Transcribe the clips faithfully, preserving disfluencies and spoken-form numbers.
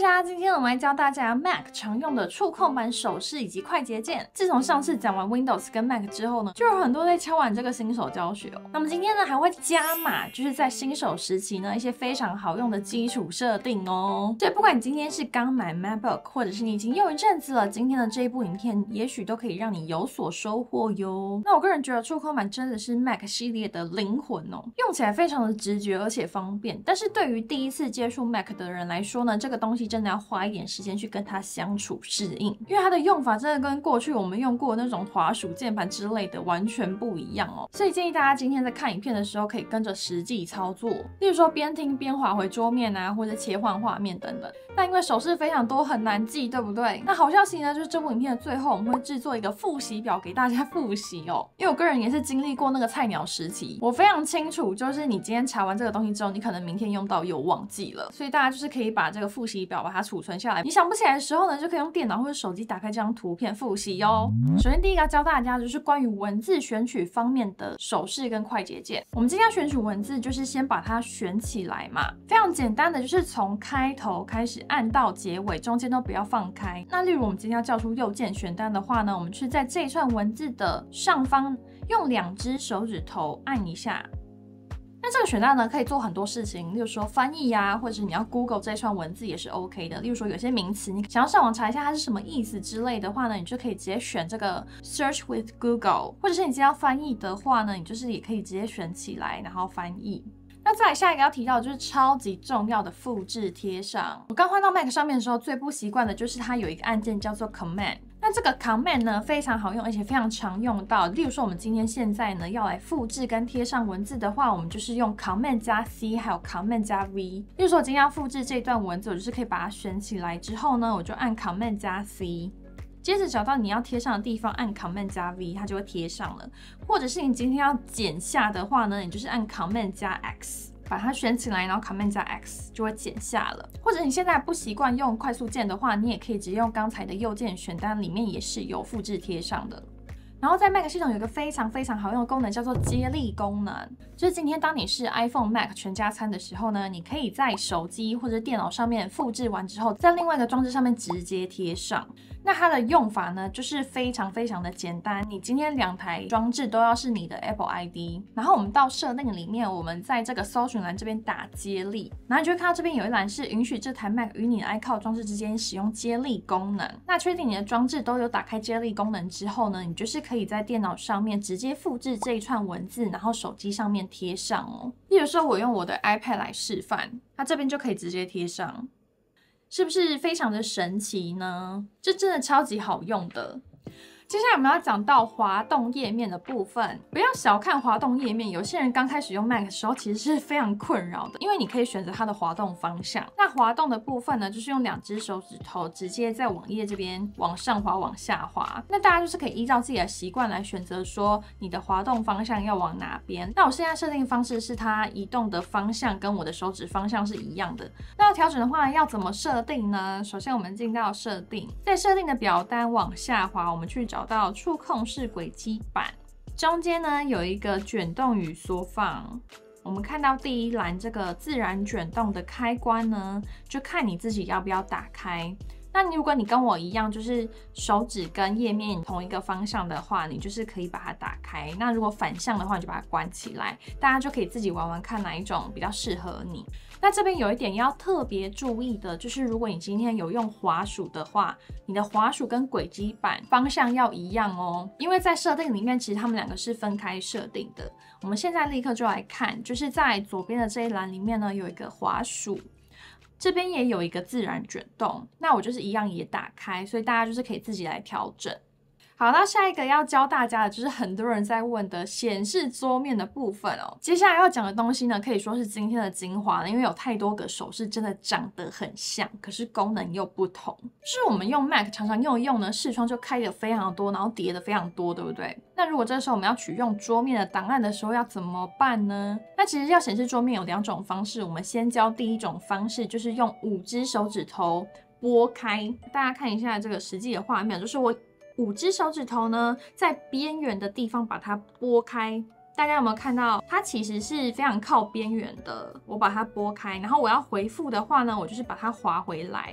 家，今天我们来教大家 Mac 常用的触控板手势以及快捷键。自从上次讲完 Windows 跟 Mac 之后呢，就有很多在敲完这个新手教学哦。那么今天呢，还会加码，就是在新手时期呢一些非常好用的基础设定哦。所以不管你今天是刚买 MacBook， 或者是你已经用一阵子了，今天的这一部影片也许都可以让你有所收获哟。那我个人觉得触控板真的是 Mac 系列的灵魂哦，用起来非常的直觉而且方便。但是对于第一次接触 Mac 的人来说呢，这个东西真的要花一点时间去跟它相处适应，因为它的用法真的跟过去我们用过的那种滑鼠键盘之类的完全不一样哦。所以建议大家今天在看影片的时候可以跟着实际操作，例如说边听边滑回桌面啊，或者切换画面等等。但因为手势非常多，很难记，对不对？那好消息呢，就是这部影片的最后我们会制作一个复习表给大家复习哦。因为我个人也是经历过那个菜鸟时期，我非常清楚，就是你今天查完这个东西之后，你可能明天用到又忘记了，所以大家就是可以把这个复习表把它储存下来。你想不起来的时候呢，就可以用电脑或者手机打开这张图片复习哟。首先第一个要教大家就是关于文字选取方面的手势跟快捷键。我们今天要选取文字，就是先把它选起来嘛，非常简单的，就是从开头开始按到结尾，中间都不要放开。那例如我们今天要叫出右键选单的话呢，我们是在这一串文字的上方用两只手指头按一下。那这个选单呢，可以做很多事情，例如说翻译呀、啊，或者是你要 Google 这串文字也是 OK 的。例如说有些名词，你想要上网查一下它是什么意思之类的话呢，你就可以直接选这个 Search with Google， 或者是你今天要翻译的话呢，你就是也可以直接选起来，然后翻译。那再来下一个要提到的就是超级重要的复制贴上。我刚换到 Mac 上面的时候，最不习惯的就是它有一个按键叫做 Command。那这个 Command 呢非常好用，而且非常常用到。例如说我们今天现在呢要来复制跟贴上文字的话，我们就是用 Command 加 C 还有 Command 加 V。例如说我今天要复制这段文字，我就是可以把它选起来之后呢，我就按 Command 加 C。接着找到你要贴上的地方，按 Command 加 V， 它就会贴上了。或者是你今天要剪下的话呢，你就是按 Command 加 X， 把它选起来，然后 Command 加 X 就会剪下了。或者你现在不习惯用快速键的话，你也可以直接用刚才的右键选单，里面也是有复制贴上的。然后在 Mac 系统有一个非常非常好用的功能，叫做接力功能。就是今天当你是 iPhone、Mac 全家餐的时候呢，你可以在手机或者电脑上面复制完之后，在另外一个装置上面直接贴上。那它的用法呢，就是非常非常的简单。你今天两台装置都要是你的 Apple I D， 然后我们到设定里面，我们在这个搜寻栏这边打接力，然后你就会看到这边有一栏是允许这台 Mac 与你的 iCloud 装置之间使用接力功能。那确定你的装置都有打开接力功能之后呢，你就是可以在电脑上面直接复制这一串文字，然后手机上面贴上哦。例如说我用我的 iPad 来示范，它这边就可以直接贴上。是不是非常的神奇呢？这真的超级好用的。接下来我们要讲到滑动页面的部分，不要小看滑动页面。有些人刚开始用 Mac 的时候，其实是非常困扰的，因为你可以选择它的滑动方向。那滑动的部分呢，就是用两只手指头直接在网页这边往上滑、往下滑。那大家就是可以依照自己的习惯来选择说你的滑动方向要往哪边。那我现在设定的方式是它移动的方向跟我的手指方向是一样的。那要调整的话，要怎么设定呢？首先我们进到设定，在设定的表单往下滑，我们去找到触控式轨迹板，中间呢有一个卷动与缩放。我们看到第一栏这个自然卷动的开关呢，就看你自己要不要打开。那你如果你跟我一样，就是手指跟页面同一个方向的话，你就是可以把它打开。那如果反向的话，你就把它关起来。大家就可以自己玩玩看哪一种比较适合你。那这边有一点要特别注意的，就是如果你今天有用滑鼠的话，你的滑鼠跟轨迹板方向要一样哦。因为在设定里面，其实它们两个是分开设定的。我们现在立刻就来看，就是在左边的这一栏里面呢，有一个滑鼠。这边也有一个自然卷动，那我就是一样也打开，所以大家就是可以自己来调整。好，那下一个要教大家的就是很多人在问的显示桌面的部分哦。接下来要讲的东西呢，可以说是今天的精华了，因为有太多个手势真的长得很像，可是功能又不同。就是我们用 Mac 常常用一用呢，视窗就开的非常多，然后叠的非常多，对不对？那如果这时候我们要取用桌面的档案的时候要怎么办呢？那其实要显示桌面有两种方式，我们先教第一种方式，就是用五只手指头拨开。大家看一下这个实际的画面，就是我五只手指头呢，在边缘的地方把它拨开，大家有没有看到？它其实是非常靠边缘的。我把它拨开，然后我要回复的话呢，我就是把它滑回来。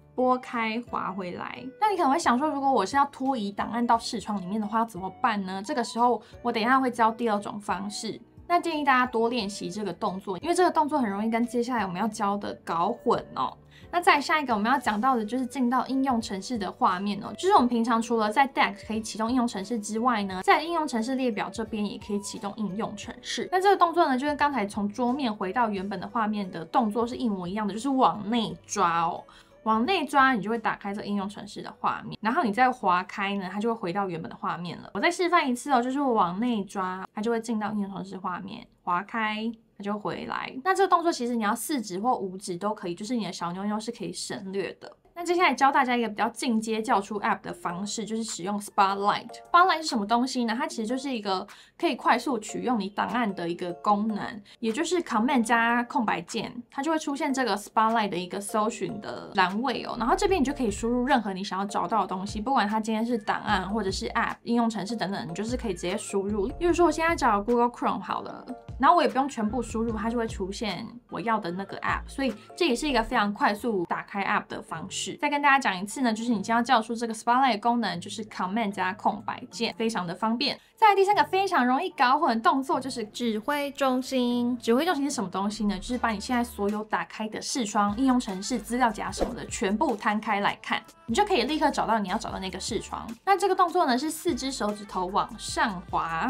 拨开滑回来。那你可能会想说，如果我是要拖移档案到视窗里面的话，要怎么办呢？这个时候我等一下会教第二种方式。那建议大家多练习这个动作，因为这个动作很容易跟接下来我们要教的搞混哦。那再下一个我们要讲到的就是进到应用程式的画面哦，就是我们平常除了在 D A C 可以启动应用程式之外呢，在应用程式列表这边也可以启动应用程式。那这个动作呢，就跟刚才从桌面回到原本的画面的动作是一模一样的，就是往内抓哦。往内抓，你就会打开这个应用程式的画面，然后你再滑开呢，它就会回到原本的画面了。我再示范一次哦，就是我往内抓，它就会进到应用程式画面，滑开它就回来。那这个动作其实你要四指或五指都可以，就是你的小妞妞是可以省略的。那接下来教大家一个比较进阶叫出 App 的方式，就是使用 Spotlight。Spotlight 是什么东西呢？它其实就是一个可以快速取用你档案的一个功能，也就是 Command 加空白键，它就会出现这个 Spotlight 的一个搜寻的栏位哦。然后这边你就可以输入任何你想要找到的东西，不管它今天是档案或者是 App、应用程式等等，你就是可以直接输入。例如说我现在找 Google Chrome 好了，然后我也不用全部输入，它就会出现我要的那个 App， 所以这也是一个非常快速打开 App 的方式。再跟大家讲一次呢，就是你将要叫出这个 Spotlight 的功能，就是 Command 加空白键，非常的方便。再来第三个非常容易搞混的动作就是指挥中心。指挥中心是什么东西呢？就是把你现在所有打开的视窗、应用程式、资料夹什么的全部摊开来看，你就可以立刻找到你要找的那个视窗。那这个动作呢是四只手指头往上滑。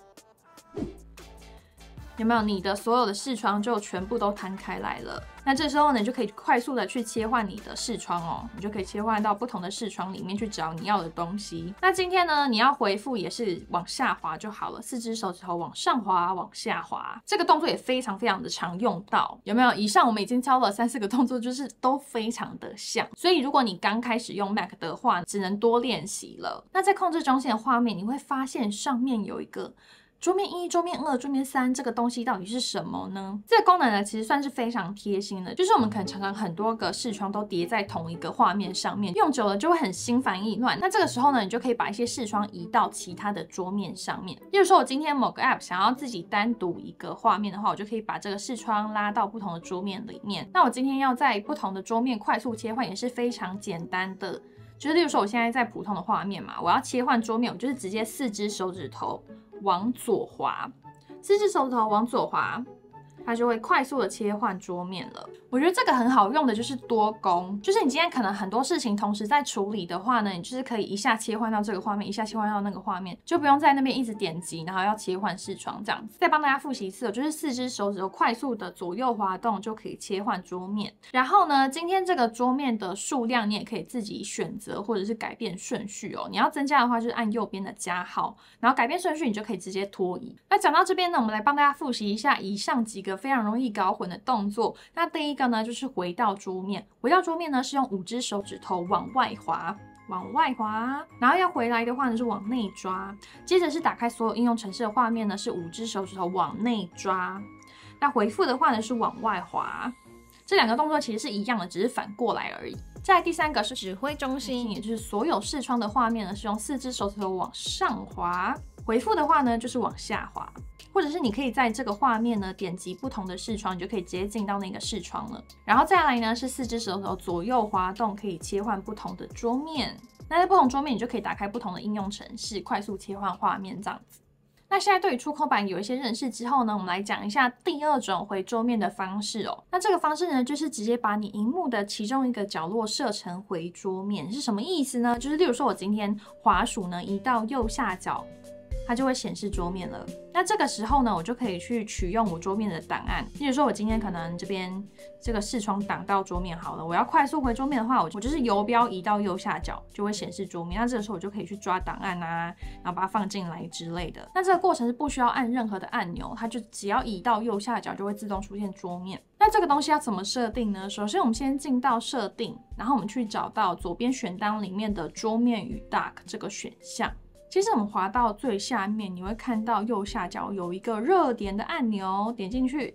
有没有你的所有的视窗就全部都摊开来了？那这时候呢，你就可以快速的去切换你的视窗哦，你就可以切换到不同的视窗里面去找你要的东西。那今天呢，你要回复也是往下滑就好了，四只手指头往上滑，往下滑。这个动作也非常非常的常用到，有没有？以上我们已经教了三四个动作，就是都非常的像。所以如果你刚开始用 Mac 的话，只能多练习了。那在控制中心的画面，你会发现上面有一个桌面一、桌面二、桌面三，这个东西到底是什么呢？这个功能呢，其实算是非常贴心的，就是我们可能常常很多个视窗都叠在同一个画面上面，用久了就会很心烦意乱。那这个时候呢，你就可以把一些视窗移到其他的桌面上面。例如说，我今天某个 App 想要自己单独一个画面的话，我就可以把这个视窗拉到不同的桌面里面。那我今天要在不同的桌面快速切换，也是非常简单的。就是例如说，我现在在普通的画面嘛，我要切换桌面，我就是直接四只手指头往左滑，四只手指头往左滑，它就会快速的切换桌面了。我觉得这个很好用的就是多工，就是你今天可能很多事情同时在处理的话呢，你就是可以一下切换到这个画面，一下切换到那个画面，就不用在那边一直点击，然后要切换视窗这样子。再帮大家复习一次，就是四只手指头快速的左右滑动就可以切换桌面。然后呢，今天这个桌面的数量你也可以自己选择，或者是改变顺序哦。你要增加的话，就是按右边的加号，然后改变顺序，你就可以直接拖移。那讲到这边呢，我们来帮大家复习一下以上几个非常容易搞混的动作。那第一个呢，就是回到桌面。回到桌面呢，是用五只手指头往外滑，往外滑，然后要回来的话呢，是往内抓。接着是打开所有应用程式的画面呢，是五只手指头往内抓。那回复的话呢，是往外滑。这两个动作其实是一样的，只是反过来而已。再来第三个是指挥中心，也就是所有视窗的画面呢，是用四只手指头往上滑。回复的话呢，就是往下滑。或者是你可以在这个画面呢点击不同的视窗，你就可以直接进到那个视窗了。然后再来呢是四只手头左右滑动，可以切换不同的桌面。那在不同桌面，你就可以打开不同的应用程式，快速切换画面这样子。那现在对于触控板有一些认识之后呢，我们来讲一下第二种回桌面的方式哦。那这个方式呢，就是直接把你荧幕的其中一个角落设成回桌面，是什么意思呢？就是例如说我今天滑鼠呢移到右下角，它就会显示桌面了。那这个时候呢，我就可以去取用我桌面的档案。例如说，我今天可能这边这个视窗挡到桌面好了，我要快速回桌面的话，我我就是游标移到右下角，就会显示桌面。那这个时候我就可以去抓档案啊，然后把它放进来之类的。那这个过程是不需要按任何的按钮，它就只要移到右下角就会自动出现桌面。那这个东西要怎么设定呢？首先我们先进到设定，然后我们去找到左边选单里面的桌面与 D A C 这个选项。其实我们滑到最下面，你会看到右下角有一个热点的按钮，点进去，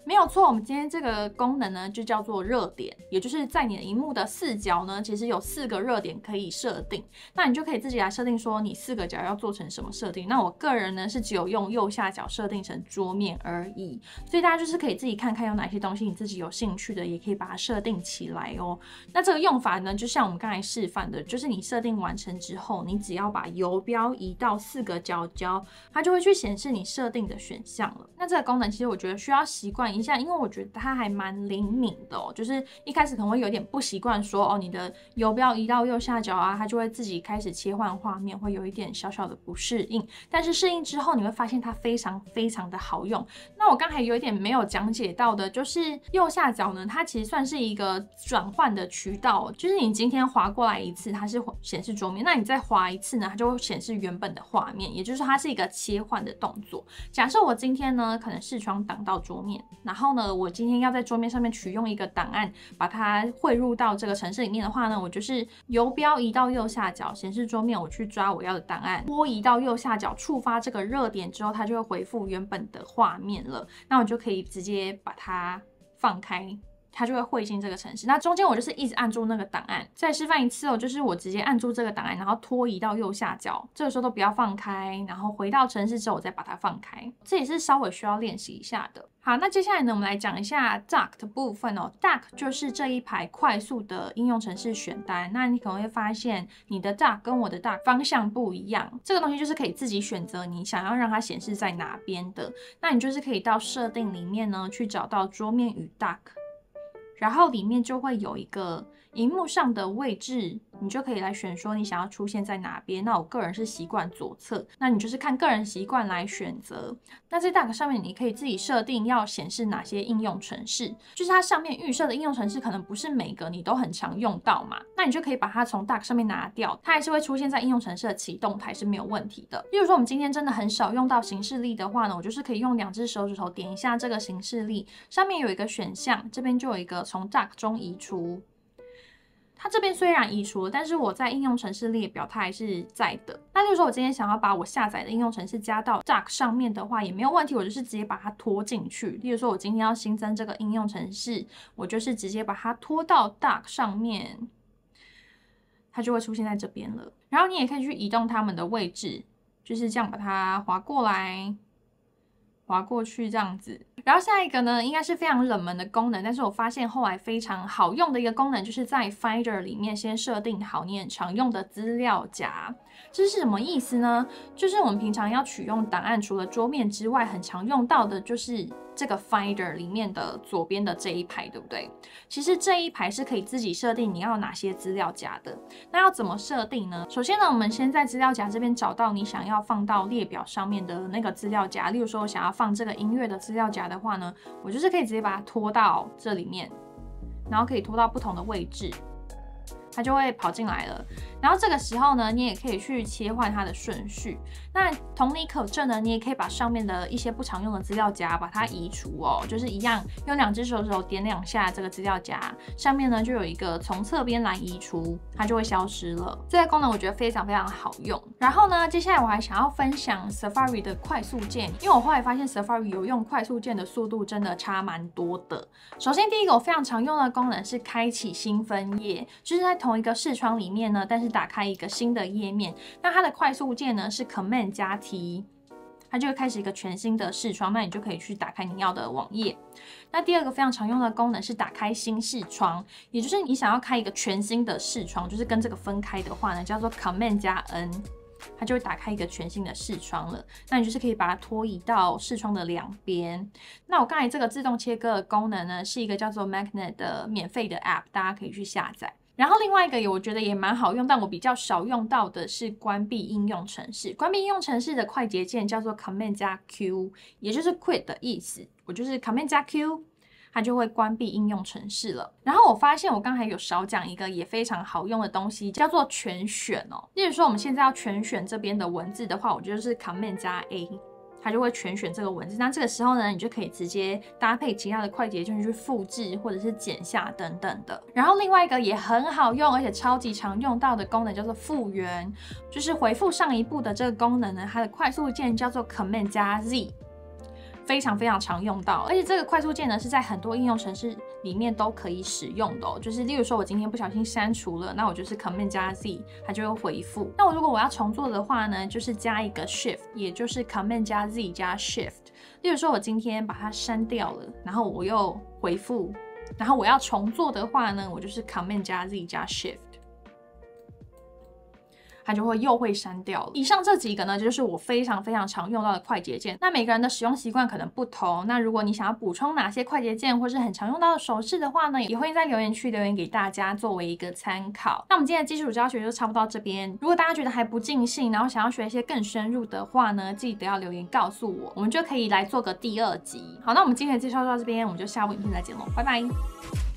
没有错，我们今天这个功能呢就叫做热点，也就是在你的荧幕的四角呢，其实有四个热点可以设定，那你就可以自己来设定说你四个角要做成什么设定。那我个人呢是只有用右下角设定成桌面而已，所以大家就是可以自己看看有哪些东西你自己有兴趣的，也可以把它设定起来哦。那这个用法呢，就像我们刚才示范的，就是你设定完成之后，你只要把游标移到四个角角，它就会去显示你设定的选项了。那这个功能其实我觉得需要习惯一下，因为我觉得它还蛮灵敏的哦。就是一开始可能会有点不习惯说，哦，你的游标移到右下角啊，它就会自己开始切换画面，会有一点小小的不适应。但是适应之后，你会发现它非常非常的好用。那我刚才有一点没有讲解到的，就是右下角呢，它其实算是一个转换的渠道，就是你今天滑过来一次，它是显示桌面，那你再滑一次呢，它就会显示原本的画面，也就是说它是一个切换的动作。假设我今天呢，可能视窗挡到桌面，然后呢，我今天要在桌面上面取用一个档案，把它汇入到这个程式里面的话呢，我就是游标移到右下角显示桌面，我去抓我要的档案，拖移到右下角触发这个热点之后，它就会回复原本的画面了。那我就可以直接把它放开，它就会汇进这个程式。那中间我就是一直按住那个档案。再示范一次哦，就是我直接按住这个档案，然后拖移到右下角，这个时候都不要放开，然后回到程式之后我再把它放开。这也是稍微需要练习一下的。好，那接下来呢，我们来讲一下 Dock 的部分哦。Dock 就是这一排快速的应用程式选单。那你可能会发现你的 Dock 跟我的 Dock 方向不一样，这个东西就是可以自己选择你想要让它显示在哪边的。那你就是可以到设定里面呢，去找到桌面与 Dock。然后里面就会有一个荧幕上的位置，你就可以来选说你想要出现在哪边。那我个人是习惯左侧，那你就是看个人习惯来选择。那在 Dock 上面你可以自己设定要显示哪些应用程式，就是它上面预设的应用程式可能不是每个你都很常用到嘛，那你就可以把它从 Dock 上面拿掉，它还是会出现在应用程式的启动台是没有问题的。例如说我们今天真的很少用到行事历的话呢，我就是可以用两只手指头点一下这个行事历，上面有一个选项，这边就有一个从 Dock 中移除。它这边虽然移除了，但是我在应用程式列表它还是在的。那就是说我今天想要把我下载的应用程式加到 Dock 上面的话也没有问题，我就是直接把它拖进去。例如说我今天要新增这个应用程式，我就是直接把它拖到 Dock 上面，它就会出现在这边了。然后你也可以去移动它们的位置，就是这样把它滑过来，滑过去这样子。然后下一个呢，应该是非常冷门的功能，但是我发现后来非常好用的一个功能，就是在 Finder 里面先设定好你很常用的资料夹。这是什么意思呢？就是我们平常要取用档案，除了桌面之外，很常用到的就是这个 Finder 里面的左边的这一排，对不对？其实这一排是可以自己设定你要哪些资料夹的。那要怎么设定呢？首先呢，我们先在资料夹这边找到你想要放到列表上面的那个资料夹。例如说，我想要放这个音乐的资料夹的话呢，我就是可以直接把它拖到这里面，然后可以拖到不同的位置，它就会跑进来了。然后这个时候呢，你也可以去切换它的顺序。那同理可证呢，你也可以把上面的一些不常用的资料夹把它移除哦，就是一样用两只手指头点两下这个资料夹，上面呢就有一个从侧边来移除，它就会消失了。这个功能我觉得非常非常好用。然后呢，接下来我还想要分享 Safari 的快速键，因为我后来发现 Safari 有用快速键的速度真的差蛮多的。首先第一个我非常常用的功能是开启新分页，就是在同一个视窗里面呢，但是打开一个新的页面。那它的快速键呢是 Command 加 T， 它就会开始一个全新的视窗，那你就可以去打开你要的网页。那第二个非常常用的功能是打开新视窗，也就是你想要开一个全新的视窗，就是跟这个分开的话呢，叫做 Command 加 N， 它就会打开一个全新的视窗了。那你就是可以把它拖移到视窗的两边。那我刚才这个自动切割的功能呢，是一个叫做 Magnet 的免费的 App， 大家可以去下载。然后另外一个也我觉得也蛮好用，但我比较少用到的是关闭应用程式。关闭应用程式的快捷键叫做 Command 加 Q， 也就是 Quit 的意思。我就是 Command 加 Q， 它就会关闭应用程式了。然后我发现我刚才有少讲一个也非常好用的东西，叫做全选哦。例如说我们现在要全选这边的文字的话，我就是 Command 加 A。它就会全选这个文字，那这个时候呢，你就可以直接搭配其他的快捷键去复制或者是剪下等等的。然后另外一个也很好用，而且超级常用到的功能叫做复原，就是回复上一步的这个功能呢，它的快速键叫做 Command 加 Z。 非常非常常用到，而且这个快速键呢是在很多应用程式里面都可以使用的哦。就是例如说我今天不小心删除了，那我就是 Command 加 Z， 它就会回复。那我如果我要重做的话呢，就是加一个 Shift， 也就是 Command 加 Z 加 Shift。例如说我今天把它删掉了，然后我又回复，然后我要重做的话呢，我就是 Command 加 Z 加 Shift。它就会又会删掉了。以上这几个呢，就是我非常非常常用到的快捷键。那每个人的使用习惯可能不同，那如果你想要补充哪些快捷键，或是很常用到的手势的话呢，也欢迎在留言区留言给大家，作为一个参考。那我们今天的基础教学就差不多到这边。如果大家觉得还不尽兴，然后想要学一些更深入的话呢，记得要留言告诉我，我们就可以来做个第二集。好，那我们今天的介绍到这边，我们就下部影片再见喽，拜拜。